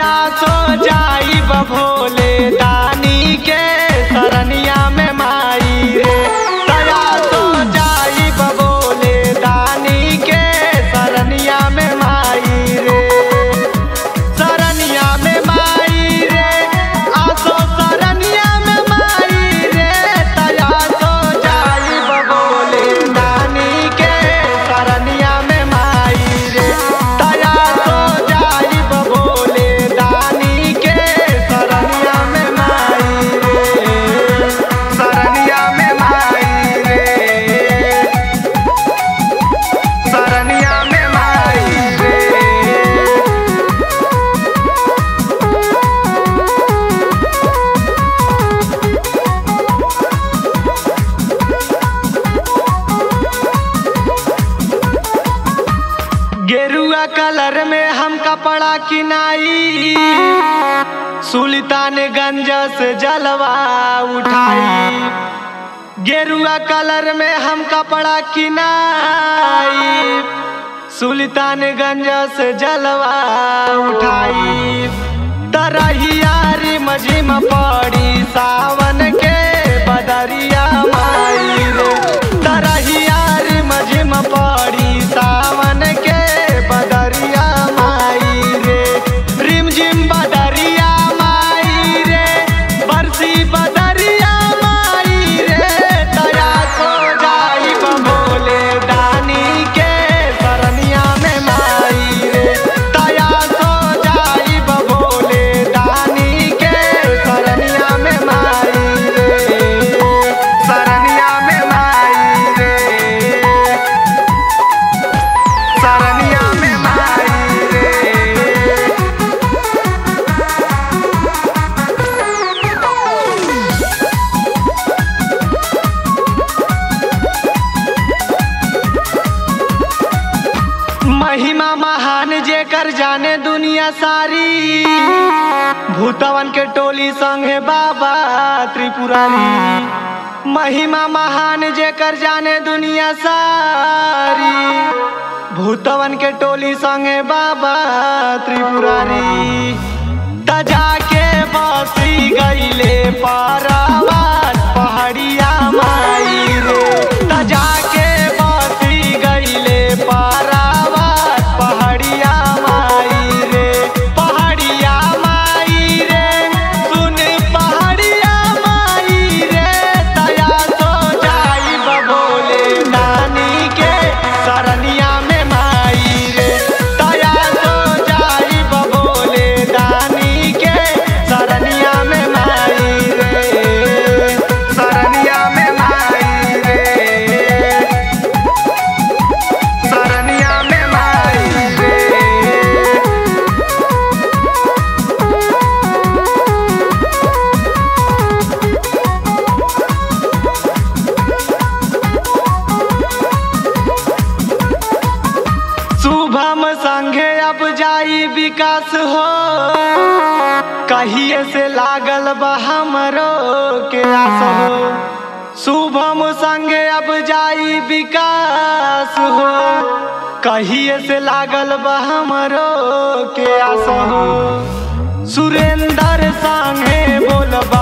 दया सो जाई भोले दानी के शरणिया में माई रे। दया सो जाई भोले दानी के शरणिया में माई रे। शरणिया में माई रे आसो शरणिया में माई रे। दया सो जाई भोले दानी के शरणिया में माई रे। दया सो जाई भोले दानी के शरणिया में माई रे। शरणिया में माई रे। शरणिया में माई रे। गेरुआ कलर में हम कपड़ा किनाई सुल्तानगंज से जलवा उठाई। गेरुआ कलर में हम कपड़ा किनाई सुल्तानगंज से जलवा उठाई। तरहिया रिम झिम पड़ी सावन के बदरिया माई रे। तरहिया रिम झिम पड़ी सावन के बदरिया माई रे। रिम झिम बदरिया माई रे बरसी बदरिया माई रे। दया सो जाई भोले दानी के शरणिया में माई रे। दया सो जाई भोले दानी के शरणिया में माई रे। शरणिया में माई रे। शरणिया में माई रे। महिमा महान जेकर जाने दुनिया सारी। भूतवन के टोली संगे बाबा त्रिपुरारी। महिमा महान जेकर जाने दुनिया सारी। भूतवन के टोली संगे बाबा त्रिपुरारी। तजा के बसी गईले पारावार पहाड़िया माई रे। तजा के बसी गईले पारावार पहाड़िया माई रे। पहाड़िया माई रे सुन पहाड़िया माई रे। दया सो जाई भोले दानी के शरणिया में माई रे। दया सो जाई भोले दानी के शरणिया में माई रे। शरणिया में माई रे। शरणिया में माई रे। शुभम संगे अब जाई विकास हो। कहिए से लागल बा हमरो के आस हो। शुभम संगे अब जाई विकास हो। कहिए से लागल बा हमरो के आस हो। सुरेंद्र संगे बोलबा